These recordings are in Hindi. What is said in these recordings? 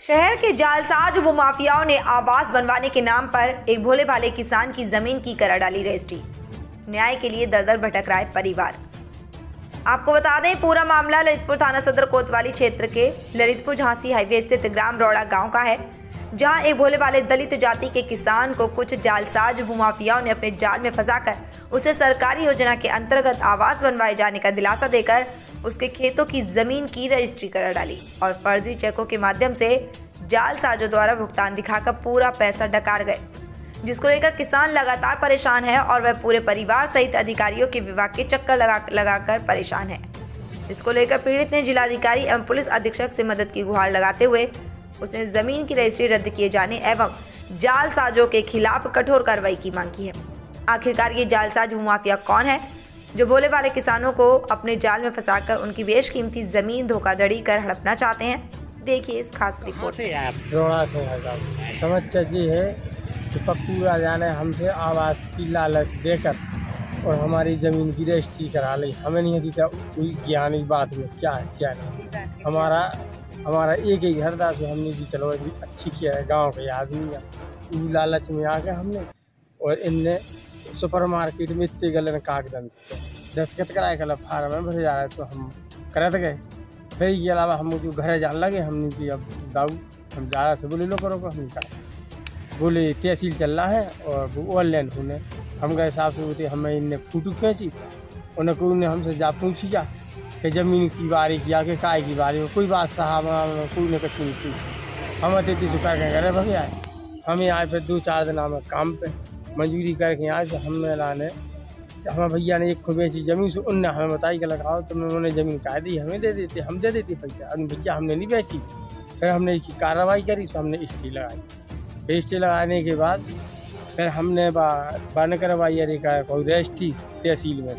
शहर के जालसाज भूमाफियाओं ने आवास बनवाने के नाम पर एक भोले भाले किसान की जमीन की करा डाली रजिस्ट्री। न्याय के लिए दर दर भटक रहा है परिवार। आपको बता दें, पूरा मामला ललितपुर थाना सदर कोतवाली क्षेत्र के ललितपुर झांसी हाईवे स्थित ग्राम रौड़ा गांव का है, जहां एक भोले भाले दलित जाति के किसान को कुछ जालसाज भूमाफियाओं ने अपने जाल में फंसाकर उसे सरकारी योजना के अंतर्गत आवास बनवाए जाने का दिलासा देकर उसके खेतों की जमीन की रजिस्ट्री करा डाली और फर्जी चेकों के माध्यम से जालसाजों द्वारा भुगतान दिखाकर पूरा पैसा डकार गए, जिसको लेकर किसान लगातार परेशान है और वह पूरे परिवार सहित अधिकारियों के विभाग के चक्कर लगाकर परेशान है। इसको लेकर पीड़ित ने जिलाधिकारी एवं पुलिस अधीक्षक से मदद की गुहार लगाते हुए उसने जमीन की रजिस्ट्री रद्द किए जाने एवं जालसाजों के खिलाफ कठोर कार्रवाई की मांग की है। आखिरकार ये जालसाज भूमाफिया कौन है जो भोले वाले किसानों को अपने जाल में फंसाकर उनकी बेशकीमती जमीन धोखाधड़ी कर हड़पना चाहते हैं? देखिए इस खास रिपोर्ट से। रोड़ा से समस्या जी है कि पप्पू राजा ने हमसे आवास की लालच देकर और हमारी ज़मीन की रजिस्ट्री करा ली। हमें नहीं होती था कोई ज्ञान इस बात में क्या है क्या नहीं। हमारा एक ही घर था, सो हमने भी चलो अच्छी किया है, गांव के आदमी है लालच में आके हमने और इनने सुपर मार्केट में इतने गलन कागज दस्तखत कराए कल फार्म में भरे जा रहा है, तो हम करते गए। फिर ये अलावा हम जो घर जान लगे हमने कि अब दाऊ हम जा रहा से बोले लो करो, हम करा बोले तहसील चल रहा है और वो ऑनलाइन होने हम गए साहब से होते हमें इनने फोटो खींची, उन्हें कोई ने हमसे जा पूछी जा कि ज़मीन की बारी किया कि काय की बारी में कोई बात साहब कोई ने कुछ नहीं पूछी। हम अतिथि से करके घरे भगे आए। हमें आए फिर 2-4 दिन हमें काम पे मंजूरी करके आए, तो हमें लाने हमारे भैया ने एक खूब बेची ज़मीन से उनने हमें बताई कि लगाओ, तो उन्होंने ज़मीन कहा दी हमें दे देते, हम दे देते पैसा। अब भैया हमने नहीं बेची। फिर हमने कार्रवाई करी, तो हमने स्टे लगाई। स्टे लगाने के बाद फिर हमने बन करवाई अरे का कोई रजिस्ट्री तहसील में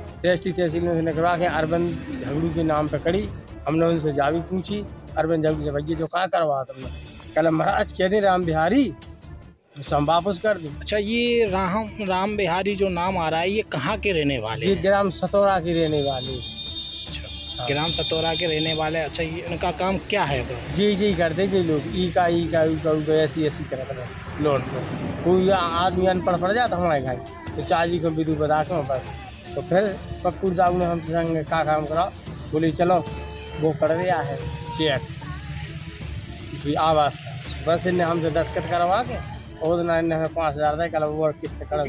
से करवा के अरविंद झगड़ू के नाम पर करी। हमने उनसे जावी पूछी, अरविंद झगड़ू से भैया जो कहाँ करवा तुमने, कल महाराज कह दे राम बिहारी, तो हम वापस कर दें। अच्छा, ये राम बिहारी जो नाम आ रहा है, ये कहाँ के रहने वाले? ये ग्राम सतौरा के रहने वाले। अच्छा, हाँ। ग्राम सतौरा के रहने वाले। अच्छा, ये इनका काम क्या है? जी करते जी लोग ई का ऐसी करते हैं लोन पर। कोई आदमी अनपढ़ पड़ जाता हमारे घर, तो चाची को विदु बता के बस, तो फिर पप्पू साहब ने हमसे संग का काम करा, बोले चलो वो कर दिया है चेक आवास का। बस इन्हें हमसे दस्तखत करवा के और दिन इन्हें हमें 5,000 दे कल वो किस्त कड़ा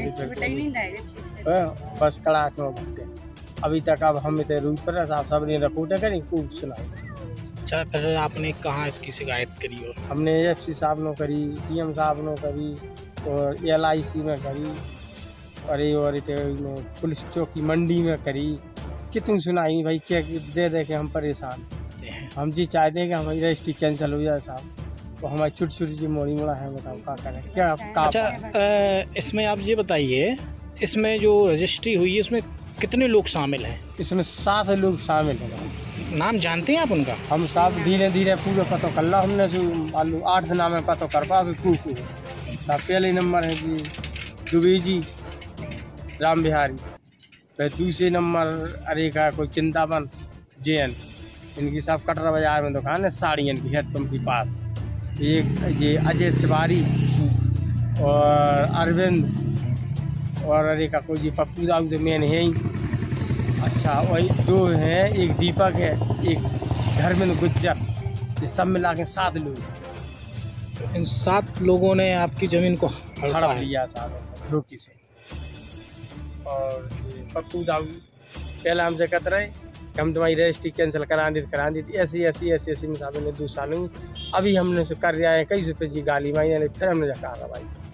बस कड़ा क्यों भरते। अभी तक अब हम इतने रूप पर साहब सब ने रिपोर्टें करी, खूब सुनाई। अच्छा, फिर आपने कहाँ इसकी शिकायत करी? और हमने FC साहब ने करी, PM साहब ने करी और LIC में करी और पुलिस चौकी मंडी में करी। कितनी सुनाई भाई, क्या दे के हम परेशान। हम जी चाहते हैं कि हमारी रजिस्ट्री कैंसिल हो जाए साहब, तो हमारी छोटी जी मोड़ी मोड़ा है, बताओ क्या करें क्या। अच्छा, इसमें आप ये बताइए, इसमें जो रजिस्ट्री हुई है इसमें कितने लोग शामिल हैं? इसमें 7 लोग शामिल हैं। नाम जानते हैं आप उनका? हम साहब धीरे धीरे पूरे पता कर ला हमने, 8 दिन में पता कर पा साहब। पहले नंबर है जी दुबे जी राम बिहारी, फिर दूसरे नंबर अरे का कोई चिंतावन JN, इनकी सब कटरा बाजार में दुकान है साड़ियन की हेड पंप के पास। एक ये अजय तिवारी और अरविंद और अरे का कोई जी पप्पू दाऊ जो मेन है ही। अच्छा, वही 2 हैं, एक दीपक है, एक धर्मेंद्र गुज्जर, ये सब मिला के 7 लोग। तो इन 7 लोगों ने आपकी ज़मीन को हड़प लिया साहब रोकी से। और पप्पू दाऊ पहले हमसे कहते रहे कि हम तुम्हारी रजिस्ट्री कैंसिल करा दी ऐसी में साहब ने 2 साल। अभी हमने कर दिया है कई रुपये जी गाली माई, फिर हमने कार्रवाई